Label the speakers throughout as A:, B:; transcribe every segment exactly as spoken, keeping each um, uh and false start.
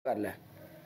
A: कर ले।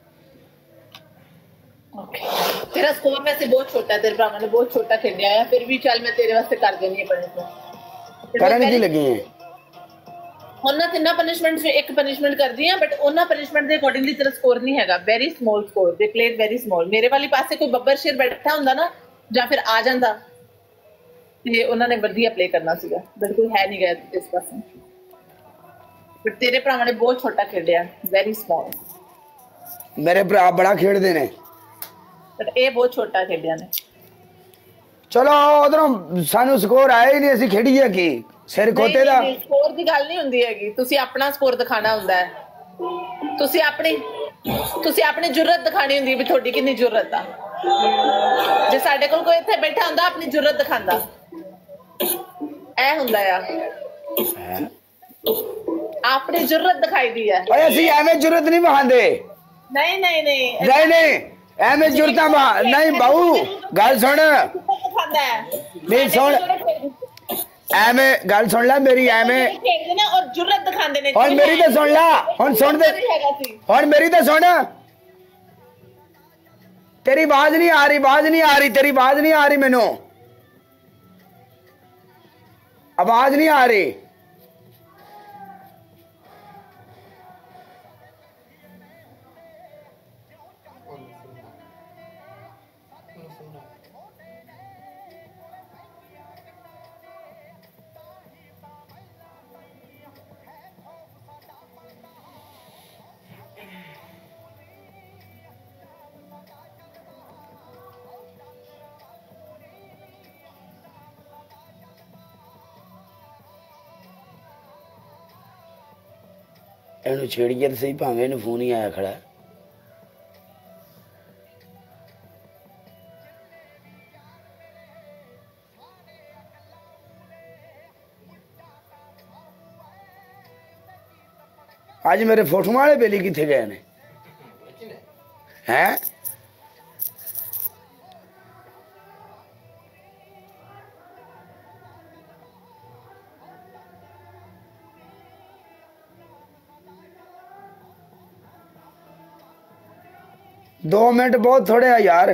B: ओके तेरा स्कोर वैसे बहुत छोटा है, तेरे भरा ने बहुत छोटा खेलिया है, फिर भी चल मैं तेरे वास्ते कर देनी है पनिशमेंट।
A: करन की लगी है
B: ਉਹਨਾਂ ਤਿੰਨਾਂ ਪਨਿਸ਼ਮੈਂਟਸ ਵਿੱਚ ਇੱਕ ਪਨਿਸ਼ਮੈਂਟ ਕਰਦੀ ਆ, ਬਟ ਉਹਨਾਂ ਪਨਿਸ਼ਮੈਂਟ ਦੇ ਅਕੋਰਡਿੰਗਲੀ ਤੇਰਾ ਸਕੋਰ ਨਹੀਂ ਹੈਗਾ। Very small score, they played very small. ਮੇਰੇ ਵਾਲੀ ਪਾਸੇ ਕੋਈ ਬੱਬਰ ਸ਼ੇਰ ਬੈਠਾ ਹੁੰਦਾ ਨਾ ਜਾਂ ਫਿਰ ਆ ਜਾਂਦਾ ਤੇ ਉਹਨਾਂ ਨੇ ਵਧੀਆ ਪਲੇ ਕਰਨਾ ਸੀਗਾ, ਬਟ ਕੋਈ ਹੈ ਨਹੀਂ ਗਿਆ ਇਸ ਪਾਸੇ। ਬਟ ਤੇਰੇ ਭਰਾਵਾਂ ਨੇ ਬਹੁਤ ਛੋਟਾ ਖੇਡਿਆ, ਵੈਰੀ ਸਮਾਲ।
A: मेरे भरा बड़ा खेडते ने,
B: ਬਟ ਇਹ ਬਹੁਤ ਛੋਟਾ ਖੇਡਿਆ ਨੇ।
A: चलो उधरों सानू स्कोर आया ही नहीं, असि खेड़िए की सिर खोते दा।
B: ਸਕੋਰ ਦੀ ਗੱਲ ਨਹੀਂ ਹੁੰਦੀ ਹੈਗੀ, ਤੁਸੀਂ ਆਪਣਾ ਸਕੋਰ ਦਿਖਾਣਾ ਹੁੰਦਾ ਹੈ। ਤੁਸੀਂ ਆਪਣੀ ਤੁਸੀਂ ਆਪਣੀ ਜੁਰਤ ਦਿਖਾਣੀ ਹੁੰਦੀ ਵੀ ਤੁਹਾਡੀ ਕਿੰਨੀ ਜੁਰਤ ਆ। ਜੇ ਸਾਡੇ ਕੋਲ ਕੋਈ ਇੱਥੇ ਬੈਠਾ ਹੁੰਦਾ ਆਪਣੀ ਜੁਰਤ ਦਿਖਾਉਂਦਾ, ਇਹ ਹੁੰਦਾ ਆ ਆਪਣੀ ਜੁਰਤ ਦਿਖਾਈ ਦੀ ਹੈ।
A: ਓਏ ਅਸੀਂ ਐਵੇਂ ਜੁਰਤ ਨਹੀਂ ਵਹਾਂਦੇ।
B: ਨਹੀਂ ਨਹੀਂ ਨਹੀਂ
A: ਨਹੀਂ ਨਹੀਂ ਐਵੇਂ ਜੁਰਤਾਂ ਵਹਾ ਨਹੀਂ ਬਾਊ, ਗੱਲ ਸੁਣ
B: ਦਿਖਾਉਂਦਾ ਹੈ।
A: ਨਹੀਂ ਸੁਣ ਐਵੇਂ ਗੱਲ ਸੁਣ ਲੈ ਮੇਰੀ, ਐਵੇਂ
B: ਖੇਡਦੇ ਨੇ ਔਰ ਜੁਰਤ ਦਿਖਾਉਂਦੇ ਨੇ।
A: ਹੁਣ ਮੇਰੀ ਤਾਂ ਸੁਣ ਲੈ, ਹੁਣ ਸੁਣ ਦੇ, ਹੁਣ ਮੇਰੀ ਤਾਂ ਸੁਣ। तेरी आवाज नहीं आ रही, आवाज नहीं आ रही, तेरी आवाज नहीं आ रही, मैनू आवाज नहीं आ रही। ਇਹਨੂੰ ਛੇੜੀਏ ਤੇ ਸਹੀ, ਭਾਵੇਂ ਇਹਨੂੰ ਫੋਨ ਹੀ ਆਇਆ ਖੜਾ। ਅੱਜ ਮੇਰੇ ਫੋਟੋਆਂ ਵਾਲੇ ਬੇਲੀ ਕਿੱਥੇ ਗਏ ਨੇ ਹੈ? दो मिनट बहुत थोड़े है यार।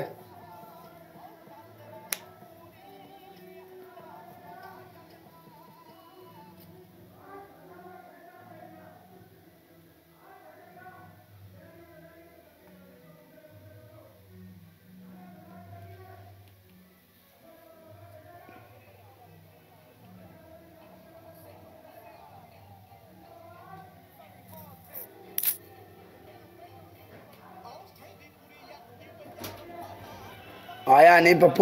A: आया नहीं पप्पू,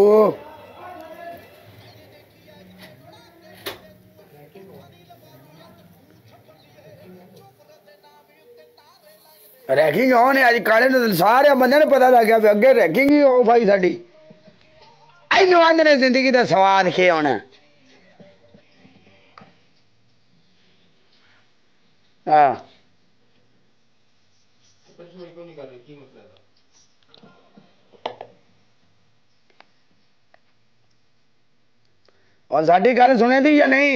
A: रैकिंग ऑन है अज। काले सारे बंदे ने पता लग गया अगे रैकिंग ही ऑफ आई साडी। इनू आंदे ने जिंदगी का स्वाद खे होना। हाँ और साडी गल सुने दी या नहीं?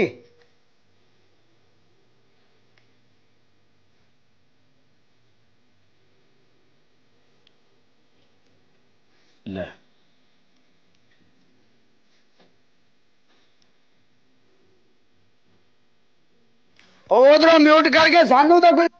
A: ले उधरों म्यूट करके सानू तो कोई